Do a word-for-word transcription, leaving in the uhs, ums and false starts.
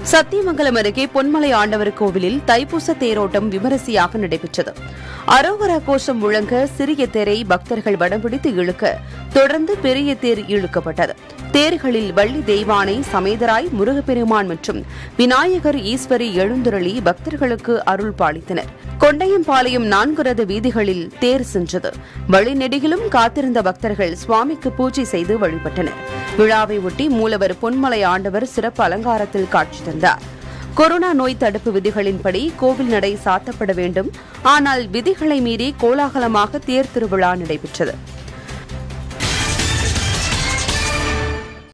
சத்தியமங்கலம் அருகே பொன்மலை ஆண்டவர் கோவிலில் தைப்பூச தேரோட்டம் விமரிசையாக நடைபெற்றது. அரோகரா கோஷம் முழங்க சிறிய தேரை பக்தர்கள் வடம்பிடித்து இழுக்க தொடர்ந்து பெரிய தேர் இழுக்கப்பட்டது. தேர்களில் வள்ளி தெய்வானை, சமேதராய், முருகப்பெருமான் மற்றும் விநாயகர், ஈஸ்வரி எழுந்துருளி பக்தர்களுக்கு அருள் பாலித்தனர். கொண்டையம்பாளையம் நான்கு ரத வீதிகளில் தேர் சென்றது. வழிநெடுகிலும் காத்திருந்த பக்தர்கள் சுவாமிக்கு பூஜை செய்து வழிபட்டனர். விழாவை ஒட்டி மூலவர் பொன்மலை ஆண்டவர் சிறப்பு அலங்காரத்தில் காட்சி தந்தார். கொரோனா நோய் தடுப்பு விதிகளின்படி கோவில் நடை சாத்தப்பட வேண்டும். ஆனால் விதிகளை மீறி கோலாகலமாக தேர் திருவிழா நடைபெற்றது.